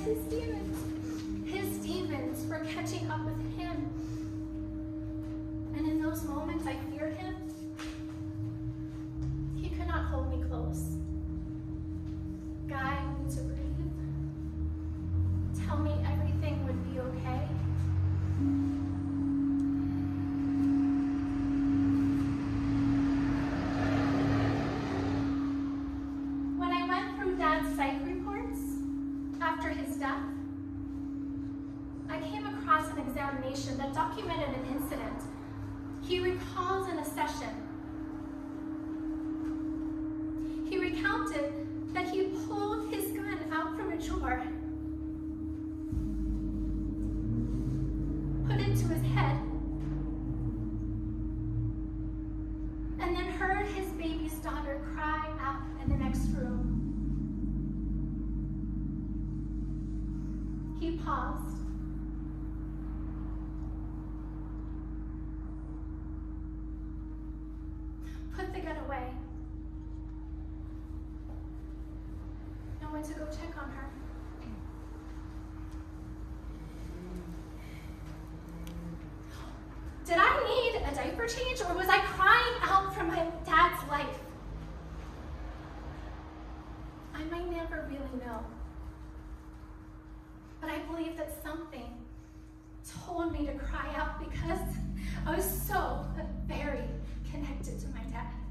his demons were catching up with him. And in those moments, I feared him. He could not hold me close. Guide me to breathe. Tell me everything would be okay. When I went through Dad's psych reports after his death, I came across an examination that documented an incident he recalls in a session. He recounted that he pulled his gun out from a drawer, put it to his head, and then heard his baby's daughter cry out in the next room. He paused. Put the gun away. And went to go check on her. Did I need a diaper change, or was I crying out for my dad's life? I might never really know. But I believe that something told me to cry out because I was so very connected to my dad.